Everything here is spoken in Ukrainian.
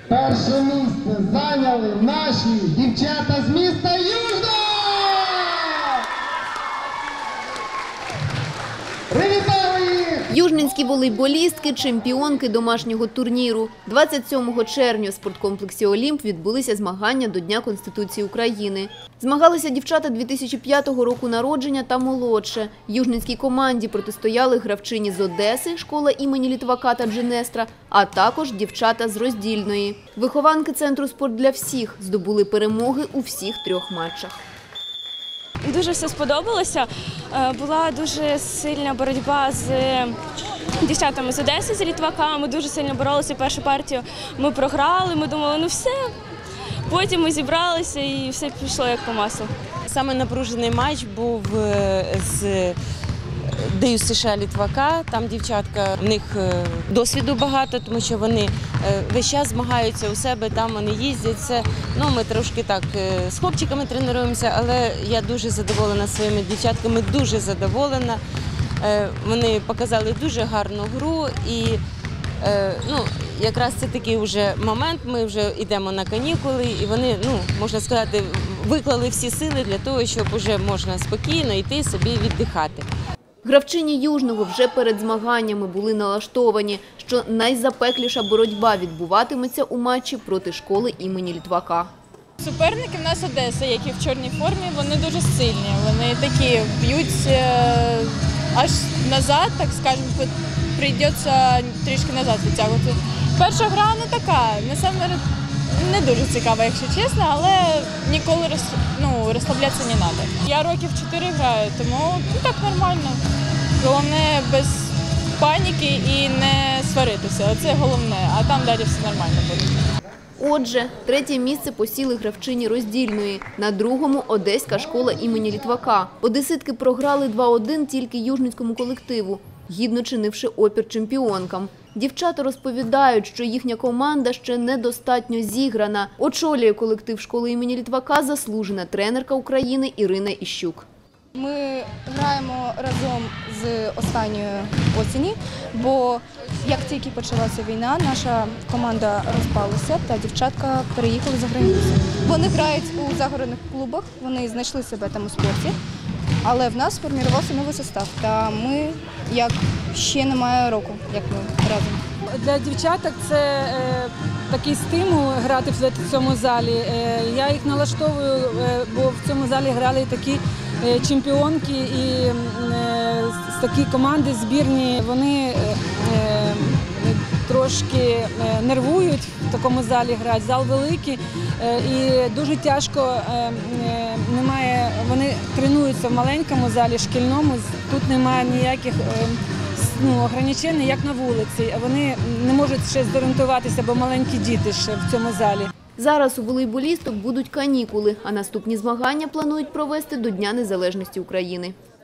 Перше місце зайняли наші дівчата з міста Южне! Привітаємо їх! Южненські волейболістки – чемпіонки домашнього турніру. 27 червня в спорткомплексі «Олімп» відбулися змагання до Дня Конституції України. Змагалися дівчата 2005 року народження та молодше. Южненській команді протистояли гравчині з Одеси, школа імені Літвака та Дженестра, а також дівчата з Роздільної. Вихованки Центру «Спорт для всіх» здобули перемоги у всіх 3 матчах. Дуже все сподобалося. Була дуже сильна боротьба з дівчатами з Одеси, з Літвака. Ми дуже сильно боролися першу партію. Ми програли, ми думали, ну все. Потім ми зібралися і все пішло як по маслу. Саме напружений матч був з ДЮСШ США Літвака. Там дівчатка, в них досвіду багато, тому що вони весь час змагаються у себе, там вони їздять. Ми трошки так з хлопчиками тренуємося, але я дуже задоволена своїми дівчатками, дуже задоволена. Вони показали дуже гарну гру і якраз це такий вже момент, ми вже йдемо на канікули і вони, можна сказати, виклали всі сили для того, щоб вже можна спокійно йти собі віддихати. Гравчині Южного вже перед змаганнями були налаштовані, що найзапекліша боротьба відбуватиметься у матчі проти школи імені Літвака. Суперники в нас Одеса, які в чорній формі, вони дуже сильні. Вони такі б'ють аж назад, так скажемо, прийдеться трішки назад відтягувати. Перша гра не така, не дуже цікава, якщо чесно, але ніколи розслаблятися не треба. Я років 4 граю, тому так нормально. Головне без паніки і не сваритися, оце головне, а там далі все нормально буде. Отже, 3-є місце посіли гравчині Роздільної, на 2-му – Одеська школа імені Літвака. Одеситки програли 2-1 тільки южненському колективу, гідно чинивши опір чемпіонкам. Дівчата розповідають, що їхня команда ще недостатньо зіграна. Очолює колектив школи імені Літвака заслужена тренерка України Ірина Іщук. Ми граємо разом з останньої осені, бо як тільки почалася війна, наша команда розпалася та дівчатка переїхали за границю. Вони грають у загородних клубах, вони знайшли себе там у спорті, але в нас сформувався новий состав, та ми ще немає року, як ми разом. Для дівчаток це такий стимул грати в цьому залі. Я їх налаштовую, бо в цьому залі грали такі чемпіонки і такі команди збірні. Вони трошки нервують в такому залі грати. Зал великий і дуже тяжко, вони тренуються в маленькому залі, шкільному, тут немає ніяких ограничень, як на вулиці. Вони не можуть ще зорієнтуватися, бо маленькі діти ще в цьому залі. Зараз у волейболісток будуть канікули, а наступні змагання планують провести до Дня Незалежності України.